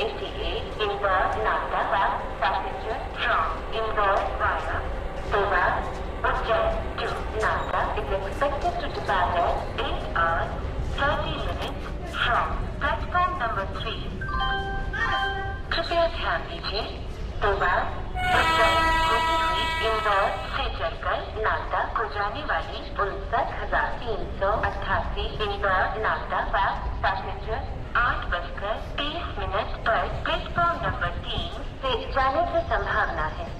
ACA Indore Nagda passenger from Indore via Toba Ujjain to Nagda is expected to depart at 8 hours 30 minutes from platform number 3. कृपया ध्यान दीजिए, तोबा उज्जैन होती हुई इंदौर से चलकर नागदा को जाने वाली 59,388 इंदौर नागदा पैसेंजर 8:30 पर प्लेटफॉर्म नंबर 3 से जाने की संभावना है।